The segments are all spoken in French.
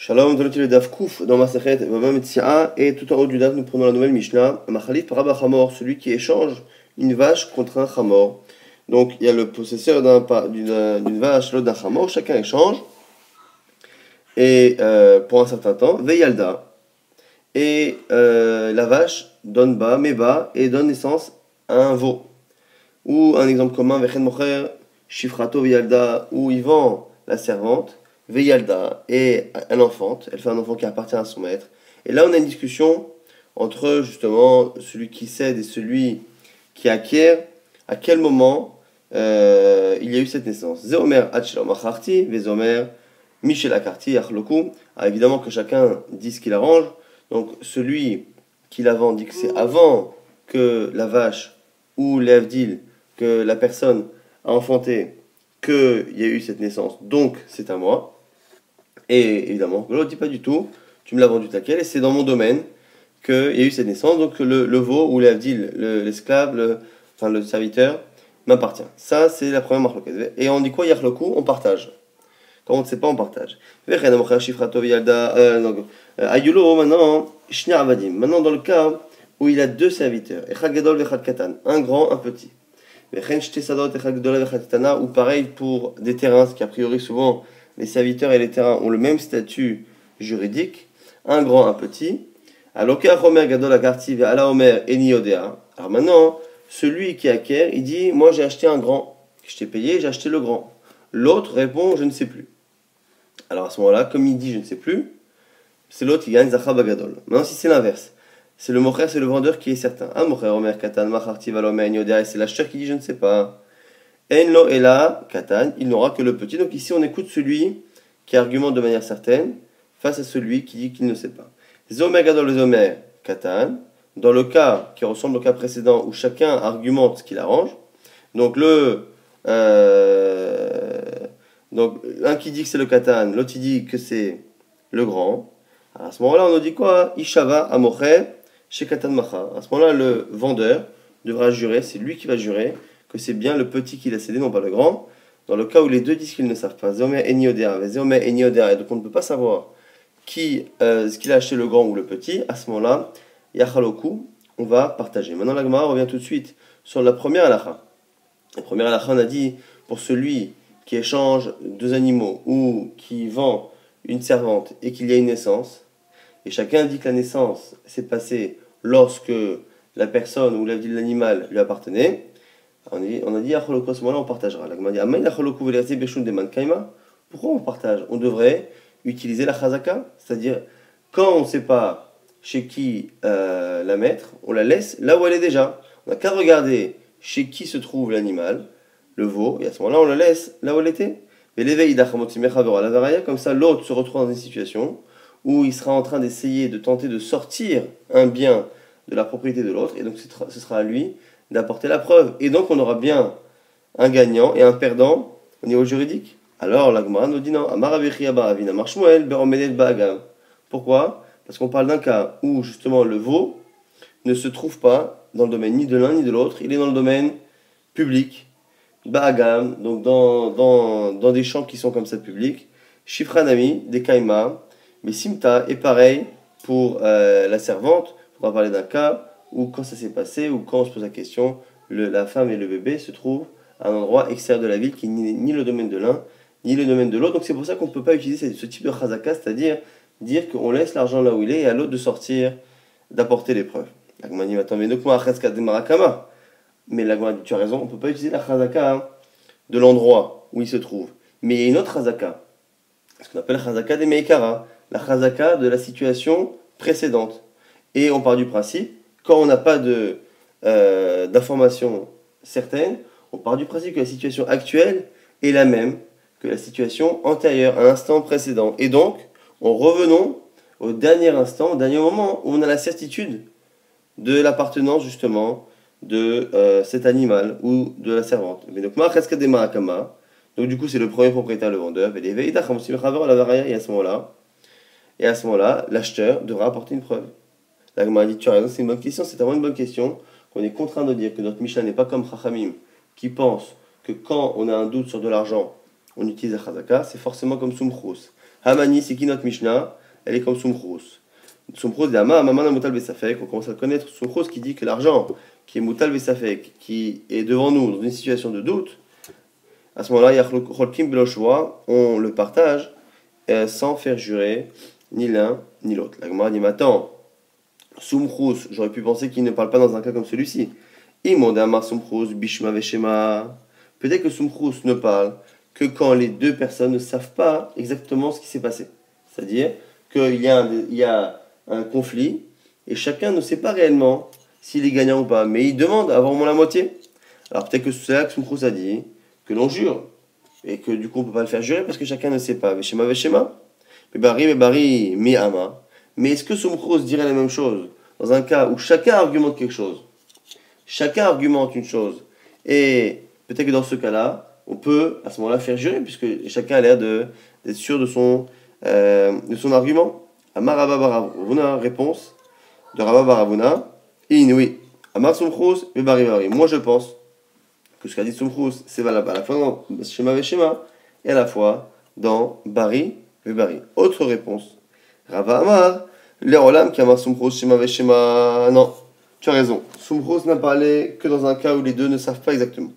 Shalom, dans le Daf Kouf, dans Masechet Bava Metsi'a, et tout en haut du Daf, nous prenons la nouvelle Mishnah, Machalif Paraba Chamor, celui qui échange une vache contre un Chamor. Donc il y a le possesseur d'une vache, l'autre d'un Chamor, chacun échange, et pour un certain temps, Veyalda, et la vache donne bas, met bas, et donne naissance à un veau. Ou un exemple commun, Vechen Mocher, Shifrato Veyalda, où il vend la servante, Veyalda, et elle enfante, elle fait un enfant qui appartient à son maître. Et là, on a une discussion entre justement celui qui cède et celui qui acquiert, à quel moment il y a eu cette naissance. Zeomer Hachelo Macharti, Vezomer Michel Akarti, Achloku. Évidemment que chacun dit ce qu'il arrange. Donc celui qui la vend dit que c'est avant que la vache ou l'Avdil, que la personne a enfanté, qu'il y a eu cette naissance, donc c'est à moi. Et évidemment, l'autre ne dit pas du tout, tu me l'as vendu tel quel, et c'est dans mon domaine qu'il y a eu cette naissance, donc le veau ou l'avdil, l'esclave, le serviteur, m'appartient. Ça, c'est la première marloquette. Et on dit quoi, yachloku? On partage. Quand on ne sait pas, on partage. Ayulo, maintenant, maintenant, dans le cas où il a deux serviteurs, un grand, un petit. Ou pareil pour des terrains, ce qui a priori souvent les serviteurs et les terrains ont le même statut juridique, un grand, un petit. Alors maintenant, celui qui acquiert, il dit, moi j'ai acheté un grand, je t'ai payé, j'ai acheté le grand. L'autre répond, je ne sais plus. Alors à ce moment-là, comme il dit, je ne sais plus, c'est l'autre qui gagne Zachar Bagadol. Maintenant, si c'est l'inverse, c'est le mocher, c'est le vendeur qui est certain. Ah, mocher, omer, katan, macharti, valomer, et c'est l'acheteur qui dit, je ne sais pas. Enlo et là, katan, il n'aura que le petit. Donc ici, on écoute celui qui argumente de manière certaine face à celui qui dit qu'il ne sait pas. Zomer gadol zomer katan, dans le cas qui ressemble au cas précédent où chacun argumente ce qu'il arrange. Donc donc un qui dit que c'est le katan, l'autre il dit que c'est le grand. Alors, à ce moment-là, on nous dit quoi? Ishava amocher chez katan macha. À ce moment-là, le vendeur devra jurer, c'est lui qui va jurer que c'est bien le petit qu'il a cédé, non pas le grand. Dans le cas où les deux disent qu'ils ne savent pas, Zome Eniodea, Zome Eniodea, et donc on ne peut pas savoir ce qu'il a acheté, le grand ou le petit, à ce moment-là, Yachaloku, on va partager. Maintenant, la Gemara revient tout de suite sur la première halakha. La première halakha, on a dit, pour celui qui échange deux animaux ou qui vend une servante et qu'il y a une naissance, et chacun dit que la naissance s'est passée lorsque la personne ou l'animal lui appartenait. On a dit, à ce moment-là, on partagera. Pourquoi on partage? On devrait utiliser la chazaka, c'est-à-dire, quand on ne sait pas chez qui la mettre, on la laisse là où elle est déjà. On n'a qu'à regarder chez qui se trouve l'animal, le veau, et à ce moment-là, on la laisse là où elle était. Comme ça, l'autre se retrouve dans une situation où il sera en train d'essayer de tenter de sortir un bien de la propriété de l'autre, et donc ce sera à lui d'apporter la preuve. Et donc on aura bien un gagnant et un perdant au niveau juridique. Alors la Gemara nous dit non. Pourquoi? Parce qu'on parle d'un cas où justement le veau ne se trouve pas dans le domaine ni de l'un ni de l'autre, il est dans le domaine public. Ba'agam, donc dans des champs qui sont comme ça publics. Shifranami, des kaima, mais simta est pareil pour la servante. On va parler d'un cas où quand ça s'est passé, ou quand on se pose la question, la femme et le bébé se trouvent à un endroit extérieur de la ville qui n'est ni le domaine de l'un, ni le domaine de l'autre. Donc c'est pour ça qu'on ne peut pas utiliser ce type de chazaka, c'est-à-dire dire qu'on laisse l'argent là où il est et à l'autre de sortir, d'apporter les preuves. L'agma dit, attends, mais donc moi, mais l'agma dit, tu as raison, on ne peut pas utiliser la chazaka de l'endroit où il se trouve. Mais il y a une autre chazaka, ce qu'on appelle chazaka des meikara, la chazaka de la situation précédente. Et on part du principe, quand on n'a pas d'informations certaines, on part du principe que la situation actuelle est la même que la situation antérieure, à l'instant précédent. Et donc, revenons au dernier instant, au dernier moment où on a la certitude de l'appartenance justement de cet animal ou de la servante. Mais donc, donc du coup, c'est le premier propriétaire, le vendeur, et à ce moment-là, l'acheteur devra apporter une preuve. La Gemara dit, tu as raison, c'est une bonne question, c'est vraiment une bonne question, qu'on est contraint de dire que notre Mishnah n'est pas comme Chachamim, qui pense que quand on a un doute sur de l'argent, on utilise la Chazaka, c'est forcément comme Sumchus. Hamani, c'est qui notre Mishnah? Elle est comme Sumchus. Sumchus de Hama, Maman Mutal Besafek. On commence à connaître Sumchus qui dit que l'argent qui est Mutal Besafek, qui est devant nous dans une situation de doute, à ce moment-là, Yacholkim Beloshua, on le partage sans faire jurer ni l'un ni l'autre. La Gemara dit, mais attends, Sumchus, j'aurais pu penser qu'il ne parle pas dans un cas comme celui-ci. Imondama Sumchus, Bishma Veshema. Peut-être que Sumchus ne parle que quand les deux personnes ne savent pas exactement ce qui s'est passé. C'est-à-dire qu'il y a un conflit et chacun ne sait pas réellement s'il est gagnant ou pas. Mais il demande à avoir au moins la moitié. Alors peut-être que c'est là que Sumchus a dit que l'on jure et que du coup on ne peut pas le faire jurer parce que chacun ne sait pas. Veshema Veshema. Bari, Mihama. Mais est-ce que Sumchus dirait la même chose dans un cas où chacun argumente quelque chose? Chacun argumente une chose. Et peut-être que dans ce cas-là, on peut à ce moment-là faire jurer, puisque chacun a l'air d'être sûr de son argument. Amar Rabba Baravuna, réponse de Rabba Baravuna. Oui. Amar Sumchus, Bari. Moi je pense que ce qu'a dit Sumchus, c'est valable à la fois dans Shema Veshema et à la fois dans Bari. Autre réponse. Rava Amar, l'Erolam qui Amar Sumchus, Shema Veshema. Non, tu as raison. Sumchus n'a parlé que dans un cas où les deux ne savent pas exactement.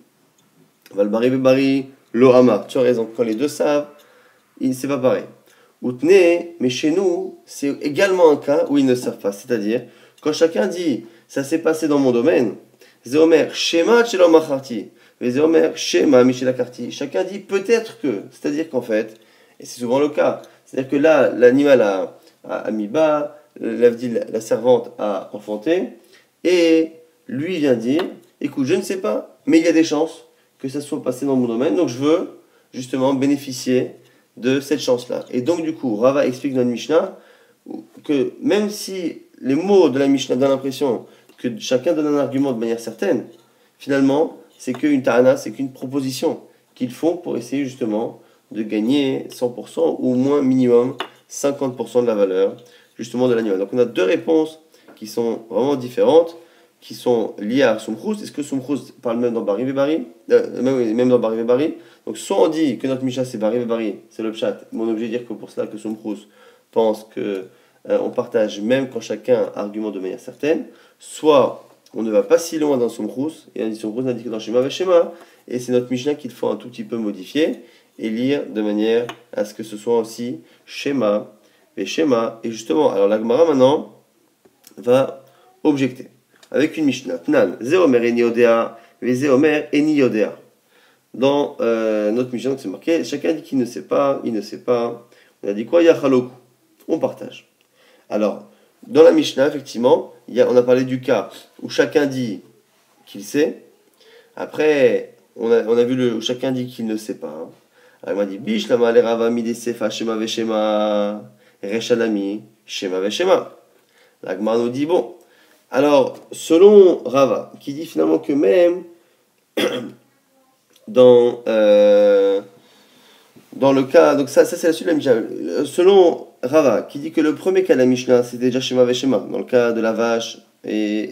Valbari, Lo Amar, tu as raison. Quand les deux savent, c'est pas pareil. Outne, mais chez nous, c'est également un cas où ils ne savent pas. C'est-à-dire, quand chacun dit, ça s'est passé dans mon domaine, Zéomer, Shema Chelom Acharti, Zéomer, Shema Michelakarti. Chacun dit peut-être que. C'est-à-dire qu'en fait, et c'est souvent le cas. C'est-à-dire que là, l'animal a mis bas, la servante a enfanté, et lui vient dire, écoute, je ne sais pas, mais il y a des chances que ça soit passé dans mon domaine, donc je veux justement bénéficier de cette chance-là. Et donc du coup, Rava explique dans le Mishnah que même si les mots de la Mishnah donnent l'impression que chacun donne un argument de manière certaine, finalement, c'est qu'une ta'ana, c'est qu'une proposition qu'ils font pour essayer justement de gagner 100% ou au moins minimum 50% de la valeur justement de l'animal. Donc on a deux réponses qui sont vraiment différentes, qui sont liées à Sumchus. Est-ce que Sumchus parle même dans Bari Vebari même dans Bari Vebari. Donc soit on dit que notre Mishnah c'est Bari Vebari, c'est le pshat. Mon objet de dire que pour cela que Sumchus pense que on partage même quand chacun argumente de manière certaine, soit on ne va pas si loin dans Sumchus, et on dit Sumchus n'a dit que dans Shema Veshema, et c'est notre Mishnah qu'il faut un tout petit peu modifier et lire de manière à ce que ce soit aussi Shema, Veshema. Et justement, alors la Gemara maintenant va objecter avec une Mishnah. Tnan, Zéomer Eni Yodea, Zéomer Eni Yodea. Dans notre Mishnah, donc c'est marqué, chacun dit qu'il ne sait pas, il ne sait pas. On a dit quoi? Yachaloku. On partage. Alors, dans la Mishnah, effectivement, on a parlé du cas où chacun dit qu'il sait. Après, on a vu où chacun dit qu'il ne sait pas. Hein. Alors, il m'a dit, Bish, lama le rava mi desefa, shema veshema, rechanami, shema veshema. La Gemara nous dit, bon, alors, selon Rava, qui dit finalement que même dans le cas, donc ça c'est la suite de la Mishnah. Selon Rava, qui dit que le premier cas de la Mishnah, c'est déjà Shema Veshema, dans le cas de la vache et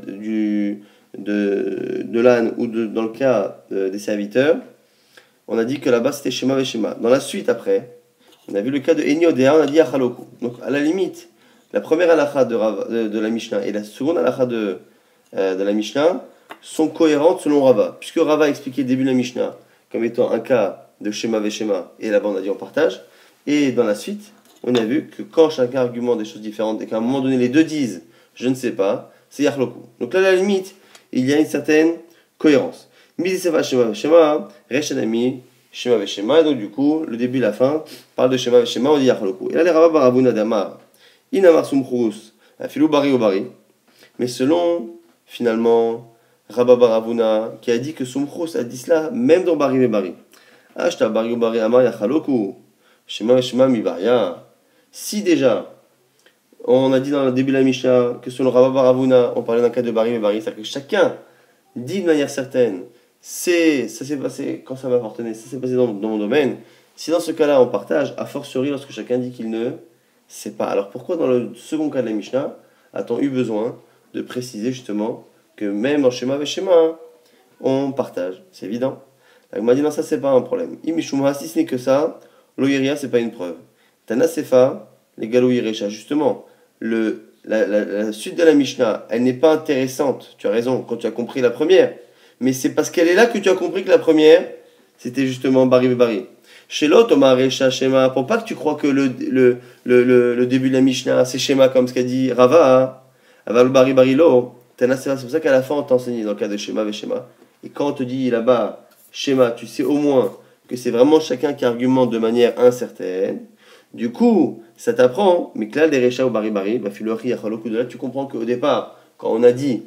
de l'âne, ou dans le cas des serviteurs, on a dit que là-bas c'était Shema Veshema. Dans la suite après, on a vu le cas de Eni Yodea, on a dit Achaloku. Donc à la limite, la première halakha de la Mishnah et la seconde halakha de la Mishnah sont cohérentes selon Rava. Puisque Rava a expliqué le début de la Mishnah comme étant un cas de Shema Veshema, et là-bas on a dit on partage. Et dans la suite, on a vu que quand chacun argumente des choses différentes et qu'à un moment donné les deux disent je ne sais pas, c'est Yachloku. Donc là, à la limite, il y a une certaine cohérence. Mizisefa Shema Veshema, Reshanami, Shema Veshema. Et donc du coup, le début et la fin parlent de Shema Veshema, on dit Yachloku. Et là, les Rava Baravuna Damar. Inamar Sumchus, Afilou Bari ou Bari. Mais selon, finalement, Rabba Baravuna, qui a dit que Sumchus a dit cela même dans Bari et Bari. Ashta Bari ou Bari Amar Yachaloku, Shema Shema Mibaria. Si déjà, on a dit dans le début de la Mishnah que selon Rabba Baravuna, on parlait d'un cas de Bari et Bari, c'est-à-dire que chacun dit de manière certaine, ça s'est passé quand ça m'appartenait, ça s'est passé dans mon domaine. Si dans ce cas-là on partage, a fortiori lorsque chacun dit qu'il ne sait pas. Alors pourquoi dans le second cas de la Mishnah a-t-on eu besoin de préciser justement que même dans Shema Veshema, on partage? C'est évident. La Gemara dit non, ça c'est pas un problème. Imishuma, si ce n'est que ça, l'oyeria c'est pas une preuve. Tana Sefa, les Galoui Recha. Justement, la suite de la Mishnah, elle n'est pas intéressante. Tu as raison, quand tu as compris la première. Mais c'est parce qu'elle est là que tu as compris que la première, c'était justement Bari Bari. Chez l'autre, Omar Recha Shema, pour pas que tu crois que le début de la Mishnah, c'est Shema comme ce qu'a dit Rava, Aval Bari Bari Lo. Tana Sefa, c'est pour ça qu'à la fin, on t'enseigne dans le cas de Shema et Shema. Et quand on te dit là-bas, Shema, tu sais au moins que c'est vraiment chacun qui argumente de manière incertaine. Du coup, ça t'apprend, mais que là, les Recha ou Bari Bari, là, tu comprends qu'au départ, quand on a dit,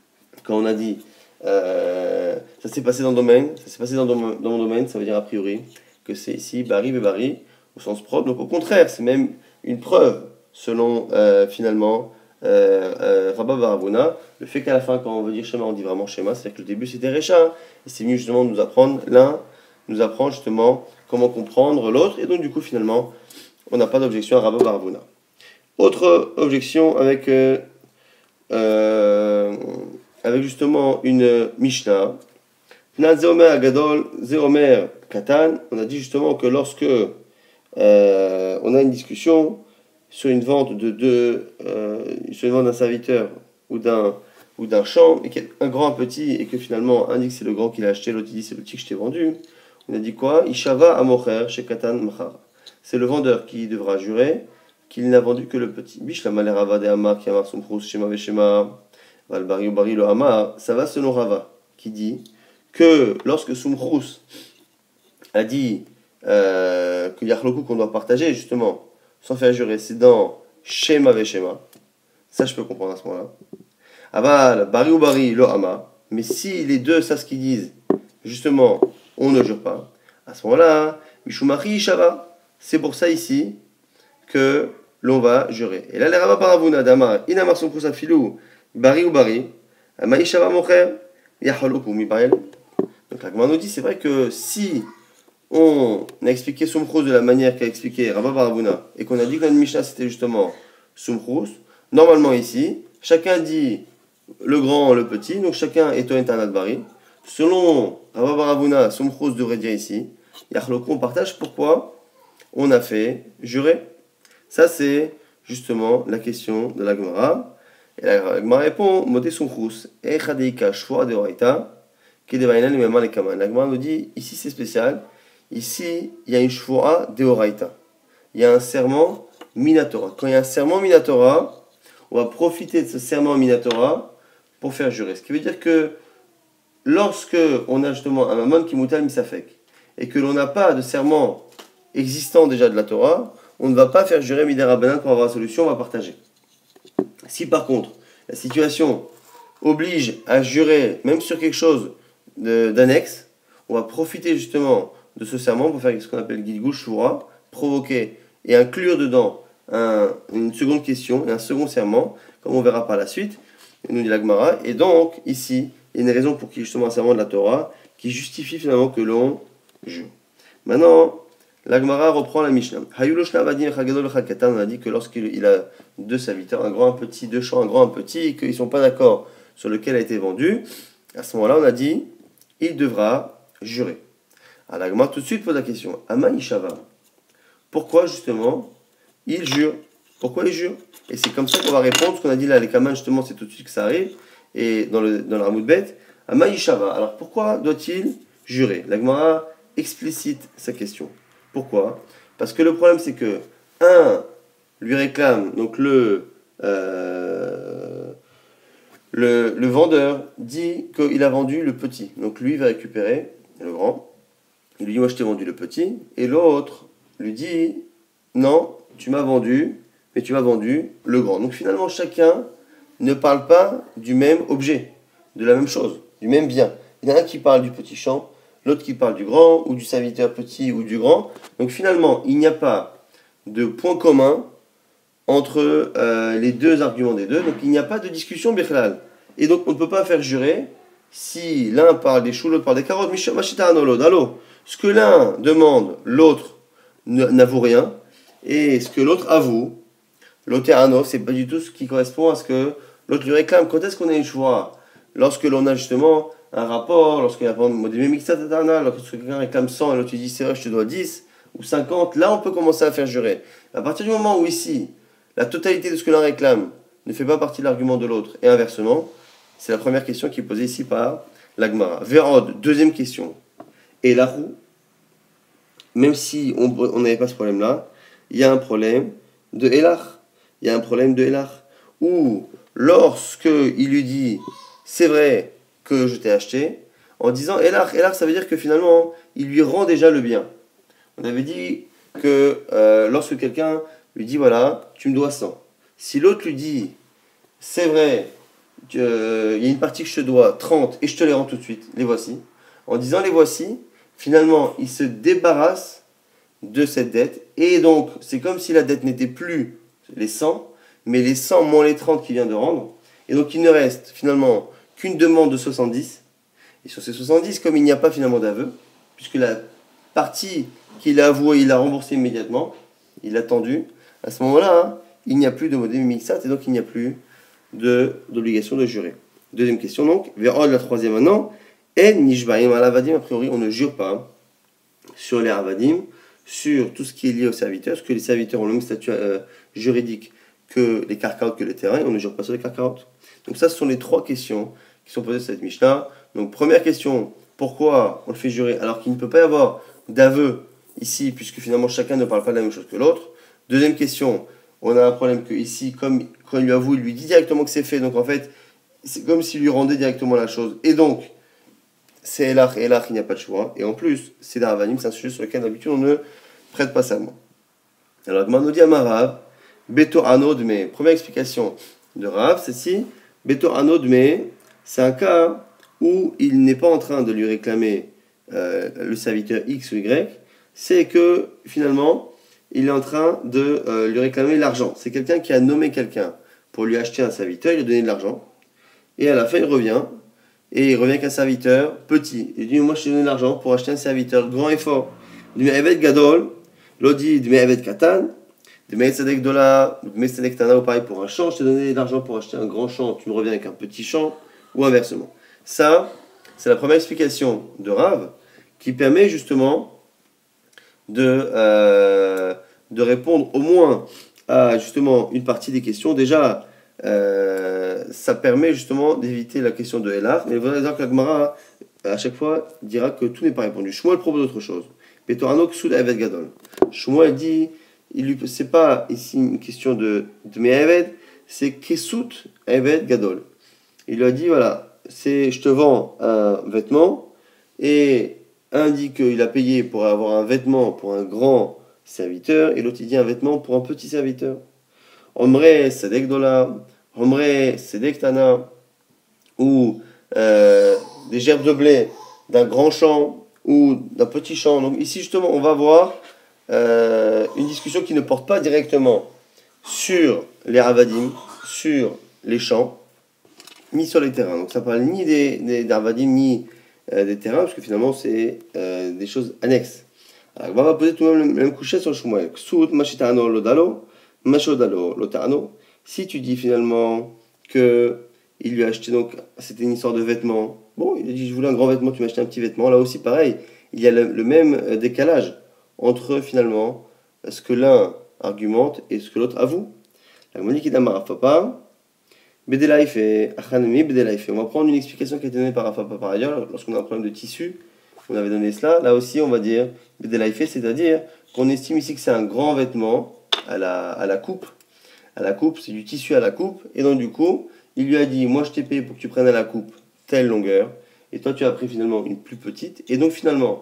ça s'est passé dans le domaine, ça s'est passé dans mon domaine, ça veut dire a priori que c'est ici Bari et Bari au sens propre. Donc au contraire, c'est même une preuve, selon finalement Rabba Baravuna, le fait qu'à la fin, quand on veut dire Shema, on dit vraiment Shema, c'est-à-dire que le début c'était Recha, et c'est mieux justement de nous apprendre l'un, nous apprend justement comment comprendre l'autre, et donc du coup finalement, on n'a pas d'objection à Rabba Baravuna. Autre objection avec justement une Mishnah. Nan Zeomer Agadol, Zeomer Katan. On a dit justement que lorsque on a une discussion sur une vente sur une vente d'un serviteur ou d'un champ, et qu'il y a un grand, un petit, et que finalement un dit que c'est le grand qui l'a acheté, l'autre dit c'est le petit que je t'ai vendu. On a dit quoi? Ishava Amocher chez Katan Machar. C'est le vendeur qui devra jurer qu'il n'a vendu que le petit. Bishlama le Rava de Amar qui amar son prous Shema Veshema Valbari Bari le Amar. Ça va selon Rava qui dit que lorsque Soumchrous a dit que Yachloku qu'on doit partager justement sans faire jurer, c'est dans Shema Veshema. Ça je peux comprendre à ce moment-là. Aval Bari ou Bari le Amar. Mais si les deux savent ce qu'ils disent, justement, on ne jure pas. À ce moment-là, Mishumachi Shava. C'est pour ça ici que l'on va jurer. Et là, les Rabba Baravuna Dama, Inamar son pousa filou, Bari ou Bari, Maïshava Mocher, Yaholoku Mibael. Donc la Gemara nous dit, c'est vrai que si on a expliqué Soumchrous de la manière qu'a expliqué Rabba Baravuna, et qu'on a dit que notre Mishnah c'était justement Soumchrous, normalement ici, chacun dit le grand, le petit, donc chacun est Oentanat Bari. Selon Rabba Baravuna, Soumchrous devrait dire ici, Yaholoku, on partage. Pourquoi on a fait jurer? Ça, c'est justement la question de la Gemara. Et la Gemara répond Modé Soumchrous, Echadeika Shvoa de Oraita, Kedevaina Limema le Kaman. La Gemara nous dit ici c'est spécial. Ici, il y a une Shvoa de Oraita. Il y a un serment Minatora. Quand il y a un serment Minatora, on va profiter de ce serment Minatora pour faire jurer. Ce qui veut dire que lorsque on a justement un Mammon qui moutal misafek et que l'on n'a pas de serment existant déjà de la Torah, on ne va pas faire jurer Midera Banan pour avoir la solution, on va partager. Si par contre, la situation oblige à jurer, même sur quelque chose d'annexe, on va profiter justement de ce serment pour faire ce qu'on appelle Gilgul Shura, provoquer et inclure dedans une seconde question et un second serment, comme on verra par la suite, nous dit la Gemara. Et donc, ici, il y a une raison pour qu'il y ait justement un serment de la Torah qui justifie finalement que l'on jure. Maintenant, la Gemara reprend la Mishnah. On a dit que lorsqu'il a deux serviteurs, un grand, un petit, deux champs, un grand, un petit, et qu'ils ne sont pas d'accord sur lequel a été vendu, à ce moment-là, on a dit, il devra jurer. Alors la Gemara tout de suite pose la question, Ama Ishava, pourquoi justement il jure? Pourquoi il jure? Et c'est comme ça qu'on va répondre, ce qu'on a dit là, les Kaman, justement, c'est tout de suite que ça arrive, et dans la Ramoud Bet, Ama Ishava, alors pourquoi doit-il jurer? La Gemara explicite sa question. Pourquoi? Parce que le problème c'est que un lui réclame, donc le vendeur dit qu'il a vendu le petit, donc lui va récupérer le grand, il lui dit moi je t'ai vendu le petit, et l'autre lui dit non, tu m'as vendu, mais tu m'as vendu le grand. Donc finalement chacun ne parle pas du même objet, de la même chose, du même bien. Il y en a un qui parle du petit champ, l'autre qui parle du grand, ou du serviteur petit, ou du grand. Donc finalement, il n'y a pas de point commun entre les deux arguments des deux. Donc il n'y a pas de discussion bichlal. Et donc on ne peut pas faire jurer si l'un parle des choux, l'autre parle des carottes. Ce que l'un demande, l'autre n'avoue rien. Et ce que l'autre avoue, l'autre c'est pas du tout ce qui correspond à ce que l'autre lui réclame. Quand est-ce qu'on a une choix? Lorsque l'on a justement un rapport, lorsqu'il y a lorsque quelqu'un réclame 100 et l'autre dit c'est vrai je te dois 10, ou 50, là on peut commencer à faire jurer. À partir du moment où ici, la totalité de ce que l'un réclame ne fait pas partie de l'argument de l'autre, et inversement, c'est la première question qui est posée ici par l'Agmara. Vérod, deuxième question. Et la roue, même si on n'avait pas ce problème-là, il y a un problème de Elach. Il y a un problème de Elach. Où, lorsque il lui dit, c'est vrai que je t'ai acheté, en disant Elach, Elach, ça veut dire que finalement, il lui rend déjà le bien. On avait dit que lorsque quelqu'un lui dit, voilà, tu me dois 100. Si l'autre lui dit, c'est vrai, il y a une partie que je te dois, 30, et je te les rends tout de suite, les voici. En disant les voici, finalement, il se débarrasse de cette dette. Et donc, c'est comme si la dette n'était plus les 100, mais les 100 moins les 30 qu'il vient de rendre. Et donc, il ne reste finalement qu'une demande de 70. Et sur ces 70, comme il n'y a pas finalement d'aveu, puisque la partie qu'il a avouée, il a remboursé immédiatement, il a tendu, à ce moment-là, hein, il n'y a plus de modé mixat, et donc il n'y a plus d'obligation de jurer. Deuxième question donc, vers la troisième maintenant, en nishbaim al avadim, a priori on ne jure pas sur les avadim, sur tout ce qui est lié aux serviteurs, parce que les serviteurs ont le même statut juridique que les karkaot, que les terrains, et on ne jure pas sur les karkaot. Donc ça, ce sont les trois questions qui sont posées sur cette Mishnah. Donc première question, pourquoi on le fait jurer alors qu'il ne peut pas y avoir d'aveu ici, puisque finalement chacun ne parle pas de la même chose que l'autre. Deuxième question, on a un problème que ici, comme quand il lui avoue, il lui dit directement que c'est fait, donc en fait, c'est comme s'il lui rendait directement la chose. Et donc, c'est Elach, il n'y a pas de choix. Et en plus, c'est d'Aravanim, c'est un sujet sur lequel d'habitude on ne prête pas serment. Alors, Gmar dit à Marav, Beto Anodme, première explication de Rav, c'est si Beto Anodme, c'est un cas où il n'est pas en train de lui réclamer le serviteur X ou Y, c'est que finalement, il est en train de lui réclamer l'argent. C'est quelqu'un qui a nommé quelqu'un pour lui acheter un serviteur, il lui a donné de l'argent, et à la fin il revient avec un serviteur petit. Il dit, moi je t'ai donné de l'argent pour acheter un serviteur grand et fort. Dme Evet Gadol, l'odi Dme Evet Katan, Dme Tzedek Dola, Dme Tzedek Tana, ou pareil pour un champ, je t'ai donné de l'argent pour acheter un grand champ, tu me reviens avec un petit champ, ou inversement. Ça, c'est la première explication de Rav qui permet justement de répondre au moins à justement une partie des questions. Déjà, ça permet justement d'éviter la question de Elach, mais vous allez voir que la Gemara, à chaque fois, dira que tout n'est pas répondu. Shmuel propose autre chose. Betorano Ksud Evet Gadol. Shmuel dit, c'est pas ici une question de Me'eved, c'est Kesut Evet Gadol. Il lui a dit, voilà, je te vends un vêtement, et un dit qu'il a payé pour avoir un vêtement pour un grand serviteur, et l'autre il dit un vêtement pour un petit serviteur. Omre Sedek Dola, Omre Sedek Tana, ou des gerbes de blé d'un grand champ ou d'un petit champ. Donc ici justement on va voir une discussion qui ne porte pas directement sur les ravadim, sur les champs, ni sur les terrains. Donc ça parle ni des ravadim, ni des terrains, parce que finalement c'est des choses annexes. Alors on va poser tout de même le même coucher sur le Shmuel. Ksut mashitano lodalo, mashodalo lotano. Si tu dis finalement que il lui a acheté, donc c'était une histoire de vêtements. Bon, il a dit je voulais un grand vêtement, tu m'as acheté un petit vêtement. Là aussi pareil, il y a le même décalage entre finalement ce que l'un argumente et ce que l'autre avoue. La Monique d'Amarafapa, Bedelaïfe et Achanemi Bedelaïfe. On va prendre une explication qui a été donnée par Rafapa par ailleurs, lorsqu'on a un problème de tissu. On avait donné cela. Là aussi, on va dire Bedelaïfe, c'est-à-dire qu'on estime ici que c'est un grand vêtement à la coupe. À la coupe, c'est du tissu à la coupe. Et donc, du coup, il lui a dit moi, je t'ai payé pour que tu prennes à la coupe telle longueur. Et toi, tu as pris finalement une plus petite. Et donc, finalement,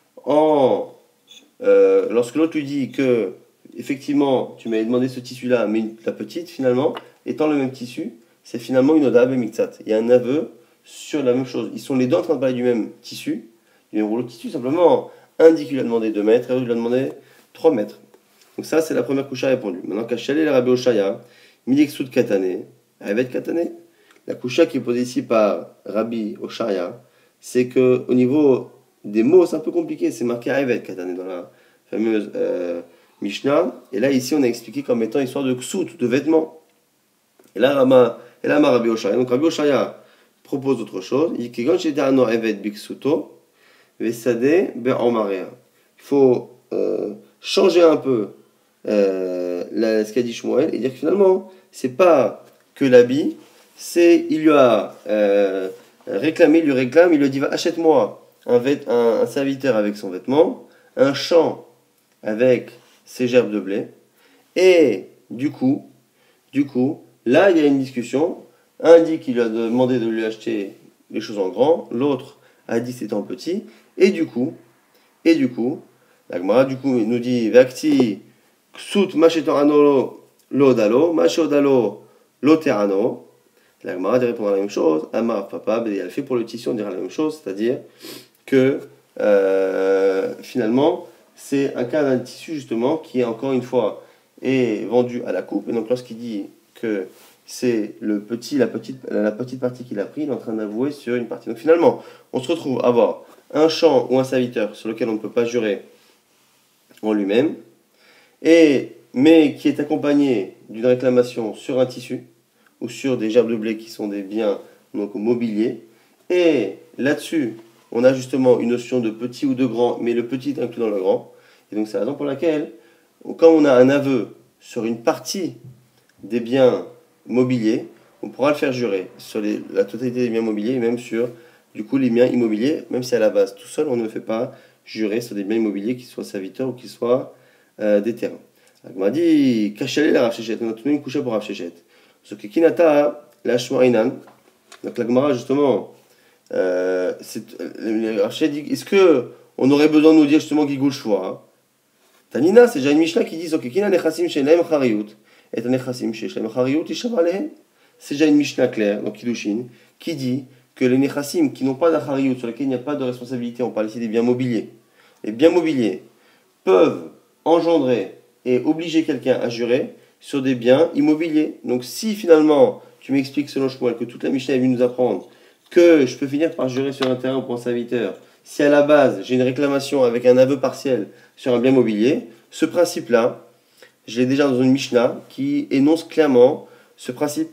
lorsque l'autre lui dit que, effectivement, tu m'avais demandé ce tissu-là, mais la petite, finalement, étant le même tissu, c'est finalement une oda bemiktsat. Il y a un aveu sur la même chose. Ils sont les deux en train de parler du même tissu, du même rouleau de tissu. Simplement, un dit qu'il lui a demandé 2 mètres et l'autre lui a demandé 3 mètres. Donc ça, c'est la première couche à répondre. Maintenant, Kachalé, le Rabbi Oshaya, Mileksud Katane, Avet Katane. La coucha qui est posée ici par Rabbi Oshaya, c'est que au niveau des mots, c'est un peu compliqué. C'est marqué Avet Katane dans la fameuse Mishnah. Et là, ici, on a expliqué comme étant histoire de ksut, de vêtements. Et là, Rabbi Oshaya. Donc, Rabbi Oshaya propose autre chose. Il dit que quand j'étais un Evet Biksuto, Vesade Be'omarea. Il faut changer un peu ce qu'a dit Shmuel et dire que finalement, c'est pas que l'habit, c'est il lui a réclamé, il lui réclame, il lui dit va, achète-moi un serviteur avec son vêtement, un champ avec ses gerbes de blé, et du coup, là il y a une discussion. Un dit qu'il lui a demandé de lui acheter les choses en grand, l'autre a dit c'était en petit, et du coup, la Gemara nous dit Vakti ksut mashetorano lo dalo, mashodalo lo terano. La Gemara dit répondre à la même chose. Amar papa, elle fait pour le tissu, on dira la même chose, c'est-à-dire que finalement c'est un cas d'un tissu justement qui est encore une fois est vendu à la coupe, et donc lorsqu'il dit que c'est la petite partie qu'il a pris, il est en train d'avouer sur une partie. Donc finalement, on se retrouve à avoir un champ ou un serviteur sur lequel on ne peut pas jurer en lui-même, mais qui est accompagné d'une réclamation sur un tissu ou sur des gerbes de blé qui sont des biens donc mobiliers. Et là-dessus, on a justement une notion de petit ou de grand, mais le petit est inclus dans le grand. Et donc c'est la raison pour laquelle, quand on a un aveu sur une partie des biens mobiliers, on pourra le faire jurer sur la totalité des biens mobiliers et même sur du coup les biens immobiliers, même si à la base tout seul on ne fait pas jurer sur des biens immobiliers qui soient serviteurs ou qui soient des terrains. On m'a dit Kachalé la Rav Shechet, on a tenu une couche pour Rav Shechet. Ce que Kinata la Shmoinan, donc la Gemara justement, Rav Shechet dit est-ce que on aurait besoin de nous dire justement Gigul Shua? Tanina, c'est déjà une Mishnah qui dit ce que Kina Nechasim Shelaim Chariyut. Et Nechasim Shelaim Chariyut Ishav Alehem. C'est déjà une Mishnah claire, donc Kiddushin, qui dit que les Nechassim qui n'ont pas d'Achariyut, sur lesquels il n'y a pas de responsabilité, on parle ici des biens mobiliers, les biens mobiliers peuvent engendrer et obliger quelqu'un à jurer sur des biens immobiliers. Donc si finalement tu m'expliques selon Shmuel que toute la Mishnah est venue nous apprendre que je peux finir par jurer sur un terrain pour un serviteur, si à la base j'ai une réclamation avec un aveu partiel sur un bien mobilier, ce principe-là, je l'ai déjà dans une Mishnah qui énonce clairement ce principe.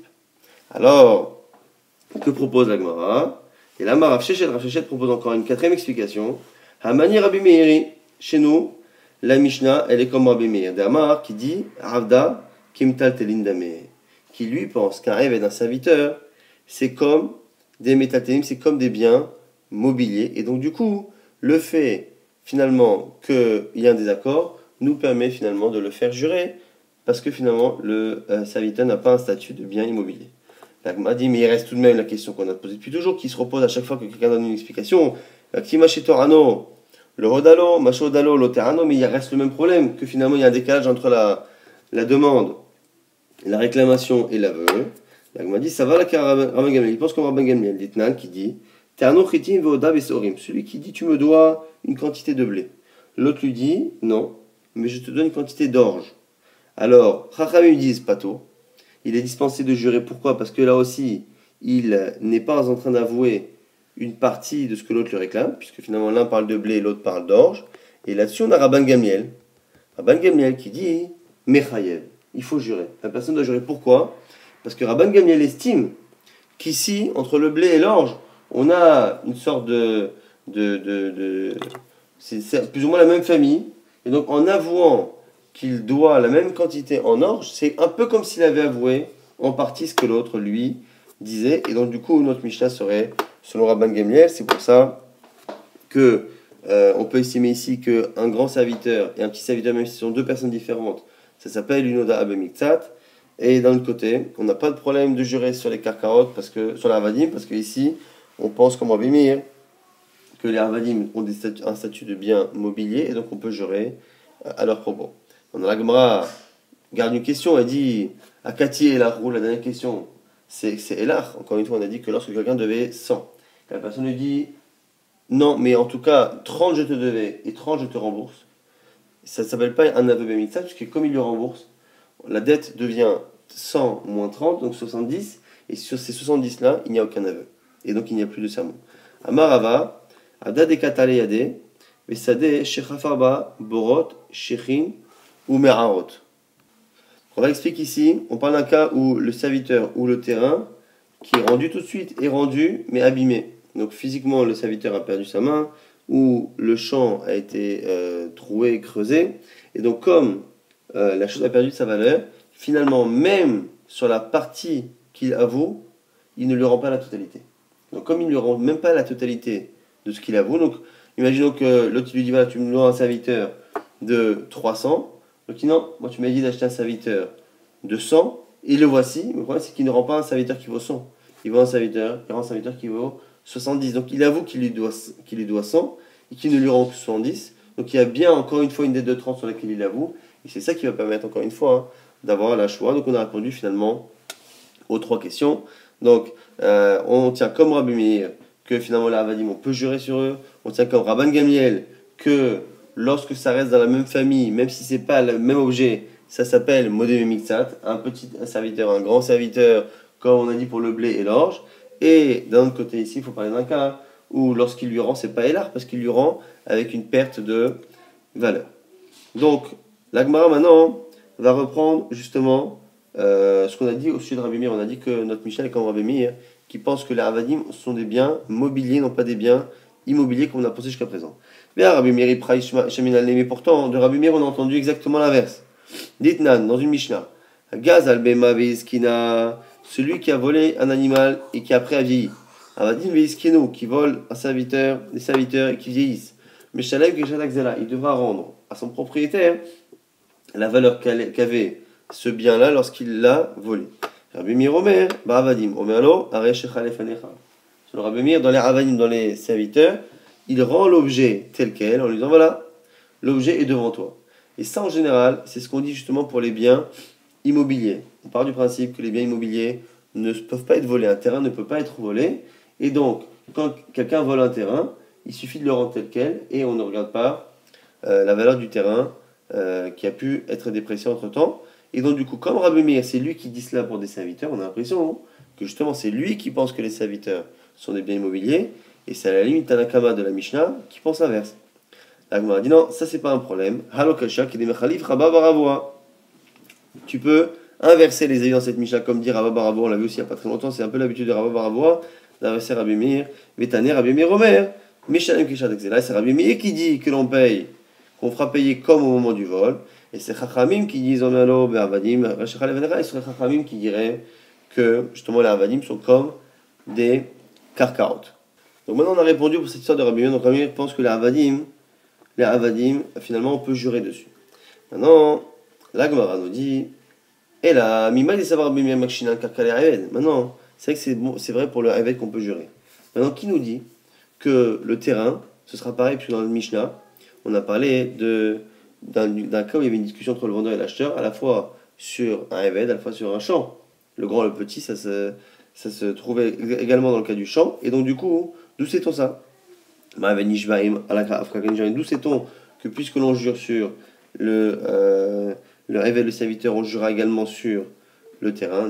Alors, que propose la Gemara? Et là, Rav Shechet propose encore une quatrième explication. Hamani Rabbi Meiri, chez nous, la Mishnah, elle est comme Rabbi Meir. D'Amar qui dit Avda Kimtal Telindame, qui lui pense qu'un rêve d'un serviteur, c'est comme des métaltélim, c'est comme des biens mobiliers. Et donc, du coup, le fait finalement qu'il y a un désaccord nous permet finalement de le faire jurer parce que finalement, le serviteur n'a pas un statut de bien immobilier. La Gemara dit, mais il reste tout de même la question qu'on a posée depuis toujours, qui se repose à chaque fois que quelqu'un donne une explication. Torano, le Rodalo, Machodalo, l'Oterano, mais il reste le même problème, que finalement il y a un décalage entre la demande, la réclamation et l'aveu. La Gemara dit, ça va la Rabban Gamliel. Il pense comme Rabban Gamliel, l'Itnan, qui dit, Terno Chitim Veoda Vesorim, celui qui dit, tu me dois une quantité de blé. L'autre lui dit, non, mais je te donne une quantité d'orge. Alors, Chachamim disent, Pato. Il est dispensé de jurer. Pourquoi? Parce que là aussi, il n'est pas en train d'avouer une partie de ce que l'autre lui réclame, puisque finalement l'un parle de blé et l'autre parle d'orge. Et là-dessus, on a Rabban Gamliel. Rabban Gamliel qui dit Mechayev. Il faut jurer. La personne doit jurer. Pourquoi? Parce que Rabban Gamliel estime qu'ici, entre le blé et l'orge, on a une sorte c'est plus ou moins la même famille. Et donc, en avouant qu'il doit la même quantité en orge, c'est un peu comme s'il avait avoué en partie ce que l'autre lui disait. Et donc du coup, notre Mishnah serait, selon Rabban Gamliel, c'est pour ça que on peut estimer ici qu'un grand serviteur et un petit serviteur, même si ce sont deux personnes différentes, ça s'appelle une Oda Abemiktsat. Et d'un autre côté, on n'a pas de problème de jurer sur les karkarot, sur les Havadim, parce que ici, on pense comme Rabbi Meir que les Havadim ont un statut de bien mobilier, et donc on peut jurer à leur propos. On a la Gemara garde une question, elle dit Akati et la dernière question, c'est Elach. Encore une fois, on a dit que lorsque quelqu'un devait 100, la personne lui dit non, mais en tout cas, 30 je te devais et 30 je te rembourse. Ça ne s'appelle pas un aveu bémitzat, puisque comme il lui rembourse, la dette devient 100 moins 30, donc 70, et sur ces 70-là, il n'y a aucun aveu. Et donc il n'y a plus de serment. Amarava, Adade Katale Yade, Vesade Shechafarba, Borot, Shechin, ou Merarot. On va expliquer ici, on parle d'un cas où le serviteur ou le terrain, qui est rendu tout de suite, est rendu mais abîmé. Donc physiquement, le serviteur a perdu sa main, où le champ a été troué, creusé, et donc comme la chose a perdu de sa valeur, finalement, même sur la partie qu'il avoue, il ne lui rend pas la totalité. Donc comme il ne lui rend même pas la totalité de ce qu'il avoue, donc imaginons que l'autre lui dit, voilà, tu me dois un serviteur de 300, donc il dit non, moi tu m'as dit d'acheter un serviteur de 100, et le voici, mais le problème c'est qu'il ne rend pas un serviteur qui vaut 100, il rend un serviteur qui vaut 70, donc il avoue qu'il lui doit 100, et qu'il ne lui rend que 70, donc il y a bien encore une fois une dette de 30 sur laquelle il avoue, et c'est ça qui va permettre encore une fois d'avoir la choix. Donc on a répondu finalement aux 3 questions. Donc on tient comme Rabbi Meir que finalement les Avadim on peut jurer sur eux, on tient comme Rabban Gamliel que lorsque ça reste dans la même famille, même si c'est pas le même objet, ça s'appelle Modé Mixat, un serviteur, un grand serviteur, comme on a dit pour le blé et l'orge. Et d'un autre côté ici, il faut parler d'un cas où lorsqu'il lui rend, c'est pas Elar, parce qu'il lui rend avec une perte de valeur. Donc, l'Agmara maintenant va reprendre justement ce qu'on a dit au sujet de Rabbi Meir. On a dit que notre Mishnah est comme Rabbi Meir, qui pense que les Avadim sont des biens mobiliers, non pas des biens immobiliers comme on a pensé jusqu'à présent. Bien, Rabbi Meir, mais pourtant, de Rabbi Meir, on a entendu exactement l'inverse. Ditnan, dans une Mishnah, Gaz al-Bema veiskina, celui qui a volé un animal et qui après a vieilli. Avadim veiskino, qui vole des serviteurs et qui vieillissent. Mais Shalem Keshadak il devra rendre à son propriétaire la valeur qu'avait ce bien-là lorsqu'il l'a volé. Rabbi Meir Omer, Ba'avadim, Omerlo, Areshecha Lefanecha. Sur le Rabbi Meir, dans les Avadim, dans les serviteurs, il rend l'objet tel quel en lui disant voilà, l'objet est devant toi. Et ça en général, c'est ce qu'on dit justement pour les biens immobiliers. On part du principe que les biens immobiliers ne peuvent pas être volés, un terrain ne peut pas être volé, et donc quand quelqu'un vole un terrain, il suffit de le rendre tel quel et on ne regarde pas la valeur du terrain qui a pu être déprécié entre temps. Et donc, du coup, comme Rabbi Meir, c'est lui qui dit cela pour des serviteurs, on a l'impression que justement c'est lui qui pense que les serviteurs sont des biens immobiliers et c'est à la limite Tanakama de la Mishnah qui pense l'inverse. La Gemara dit non, ça c'est pas un problème. Tu peux inverser les avis dans cette Mishnah comme dit Rabba Baravoa, on l'a vu aussi il n'y a pas très longtemps, c'est un peu l'habitude de Rabba Baravoa d'inverser Rabbi Meir, Vétané Rabbi Meir Omer. Meshalem Kishat Exela, c'est Rabbi Meir qui dit que l'on paye, qu'on fera payer comme au moment du vol, et c'est Chachamim qui disent Omelo Be'avadim, Rachachal Evanera, et c'est Chachamim qui dirait que justement les Avadim sont comme des karkaot. Donc maintenant on a répondu pour cette histoire de Rabbi Meir, donc Rabbi Meir pense que les Avadim, finalement on peut jurer dessus. Maintenant, la Gemara nous dit, et là, Mima dit savoir Rabbi Meir Makshina Karkal Eved. Maintenant, c'est vrai que c'est vrai pour le Eved qu'on peut jurer. Maintenant, qui nous dit que le terrain, ce sera pareil, puisque dans le Mishnah, on a parlé d'un cas où il y avait une discussion entre le vendeur et l'acheteur, à la fois sur un Eved, à la fois sur un champ. Le grand et le petit, ça se trouvait également dans le cas du champ. Et donc, du coup, d'où sait-on ça? D'où sait-on que puisque l'on jure sur le Eved, le serviteur, on jurera également sur le terrain?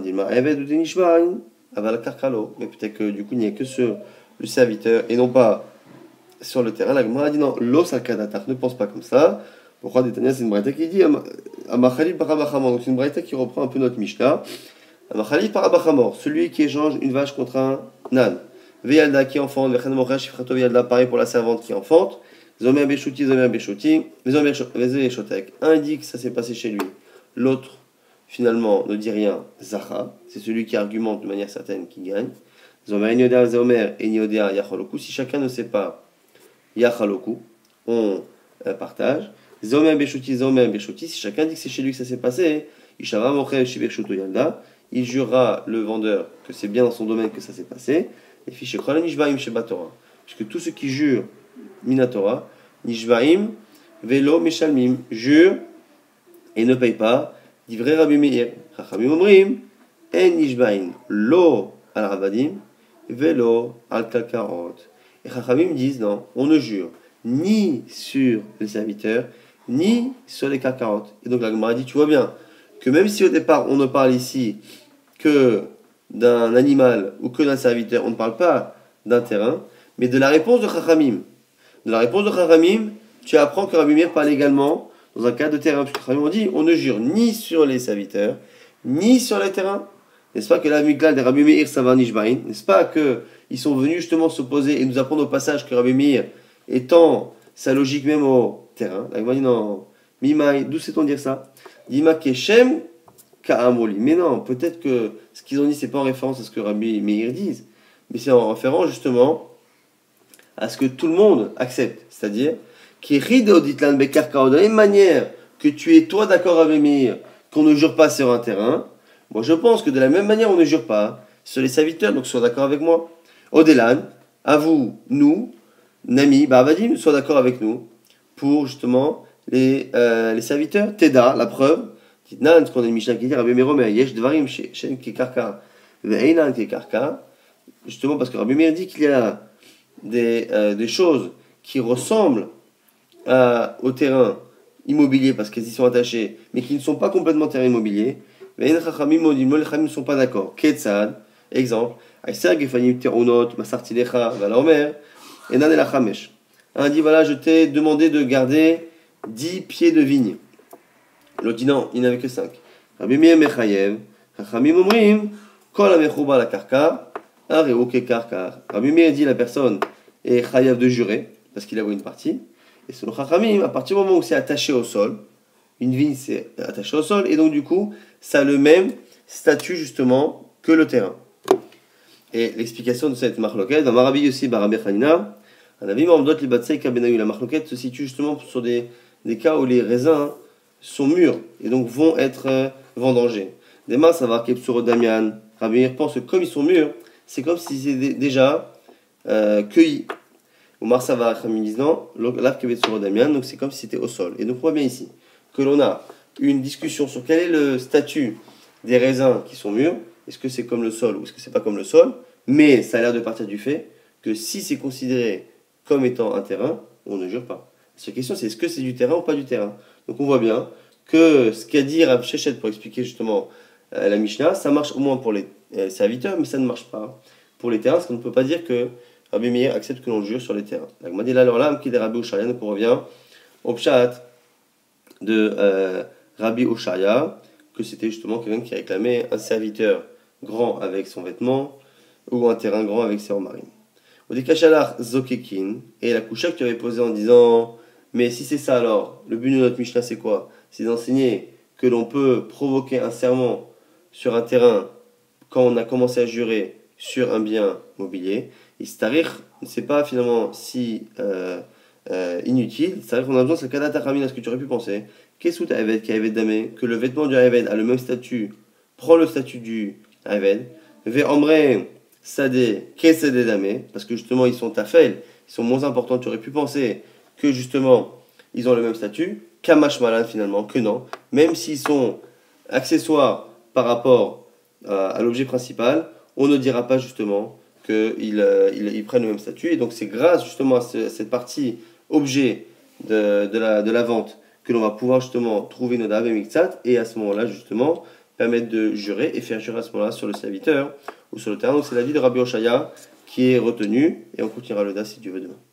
Mais peut-être que du coup, il n'y a que sur le serviteur et non pas sur le terrain. La Gemara dit non, l'os al-kadatar, ne pense pas comme ça. Pourquoi Détania, c'est une braïta qui dit Amachalil parabachamor. Donc c'est une braïta qui reprend un peu notre Mishnah. Amachalil parabachamor, celui qui échange une vache contre un nan. Veyalda qui enfante, Vechanamorach, Shifrato Veyalda, pareil pour la servante qui enfante. Zomer Beshouti, Zomer Shotek. Un dit que ça s'est passé chez lui, l'autre finalement ne dit rien, Zacha, c'est celui qui argumente de manière certaine qui gagne. Zomer Enyoda, Zomer Enyoda, Yachaloku. Si chacun ne sait pas Yachaloku, on partage. Zomer Beshouti, si chacun dit que c'est chez lui que ça s'est passé, Ishava Mocher Shiveshuto Yalda, il jurera le vendeur que c'est bien dans son domaine que ça s'est passé. Et fiché Chola Nishbaim Sheba Torah. Puisque tous ceux qui jurent Minatora, Nishbaim, Velo Meshalmim, jurent et ne payent pas. Divrei Rabbi Meir, Chachamim Omrim, En Nishbaim, Lo al Ravadim, Velo al Kalkarot. Et Chachamim disent non, on ne jure ni sur les serviteurs, ni sur les Kalkarot. Et donc la Gemara dit, tu vois bien, que même si au départ on ne parle ici que d'un animal ou que d'un serviteur, on ne parle pas d'un terrain, mais de la réponse de Chachamim. De la réponse de Chachamim, tu apprends que Rabbi Meir parle également dans un cas de terrain. Parce que Chachamim ont dit, on ne jure ni sur les serviteurs, ni sur les terrains. N'est-ce pas que la Miklal de Rabbi Meir Savar Nishbain, n'est-ce pas qu'ils sont venus justement s'opposer et nous apprendre au passage que Rabbi Meir, étend sa logique même au terrain. La Gemara dit non, Mimaï, d'où sait-on dire ça? Dima Keshem Ka'amoli. Mais non, peut-être que ce qu'ils ont dit, c'est pas en référence à ce que Rabbi Meir disent, mais c'est en référence justement à ce que tout le monde accepte. C'est-à-dire, qui rit de Bekarka, de la même manière que tu es toi d'accord avec Meir, qu'on ne jure pas sur un terrain, moi je pense que de la même manière on ne jure pas sur les serviteurs, donc sois d'accord avec moi. Odelan, à vous, nous, Nami, Bavadim, sois d'accord avec nous pour justement les serviteurs. Teda, la preuve, Titnan, ce qu'on a une Mishnah qui dit, Rabbi Meir, Yesh Dvarim, Shen Kekarka, Ve'einan Kekarka, justement parce que Rabbi Meir dit qu'il y a des choses qui ressemblent au terrain immobilier parce qu'elles y sont attachées, mais qui ne sont pas complètement terrain immobilier. Les Chachamim ne sont pas d'accord. Ketzad, exemple, un dit voilà, je t'ai demandé de garder 10 pieds de vigne. L'autre dit non, il n'avait que 5. Rabbi Meir Mechayev, Chachamim Omrim, Kol Amechouba la Karka, Areuke Karka. Rabbi Meir dit la personne est chayav de jurer parce qu'il a une partie. Et selon Chachamim, à partir du moment où c'est attaché au sol, une vigne c'est attaché au sol, et donc du coup, ça a le même statut justement que le terrain. Et l'explication de cette marloquette, dans Marabi aussi, Barabi Chanina, la marloquette se situe justement sur des cas où les raisins sont mûrs et donc vont être vendangés. Des masses, ça va Kepsuro Damian, Rabbi pense que comme ils sont mûrs, c'est comme s'ils étaient déjà cueillis. Ou Marsa va disent non, donc c'est comme si c'était au sol. Et donc on voit bien ici que l'on a une discussion sur quel est le statut des raisins qui sont mûrs. Est-ce que c'est comme le sol ou est-ce que c'est pas comme le sol? Mais ça a l'air de partir du fait que si c'est considéré comme étant un terrain, on ne jure pas. La question c'est est-ce que c'est du terrain ou pas du terrain? Donc on voit bien que ce qu'a dit Rav Shechet pour expliquer justement la Mishnah, ça marche au moins pour les serviteurs, mais ça ne marche pas pour les terrains, parce qu'on ne peut pas dire que Rabbi Meir accepte que l'on jure sur les terrains. Donc on dit là, alors là, qui est Rabbi Oshaya, donc on revient au pshat de Rabbi Oshaya, que c'était justement quelqu'un qui réclamait un serviteur grand avec son vêtement ou un terrain grand avec ses marines. On dit Kashalach Zokekin, et la coucha que tu avais posée en disant mais si c'est ça alors, le but de notre Mishnah c'est quoi? C'est d'enseigner que l'on peut provoquer un serment sur un terrain quand on a commencé à jurer sur un bien mobilier. Et Starir, c'est pas finalement si inutile. C'est-à-dire qu'on a besoin, c'est le Kadata Ramina, ce que tu aurais pu penser. Qu'est-ce que tu as qui a Damé? Que le vêtement du Haved a le même statut, prend le statut du Haved. Ve Amre Sade, Kesede Damé, parce que justement ils sont tafel, ils sont moins importants. Tu aurais pu penser que justement ils ont le même statut. Kamash Malan finalement, que non. Même s'ils sont accessoires par rapport à l'objet principal, on ne dira pas justement qu'ils prennent le même statut. Et donc c'est grâce justement à cette partie objet de la vente que l'on va pouvoir justement trouver Nodav et Miktsat, et à ce moment-là justement permettre de jurer et faire jurer à ce moment-là sur le serviteur ou sur le terrain. Donc c'est l'avis de Rabbi Oshaya qui est retenu, et on continuera le DA si Dieu veut demain.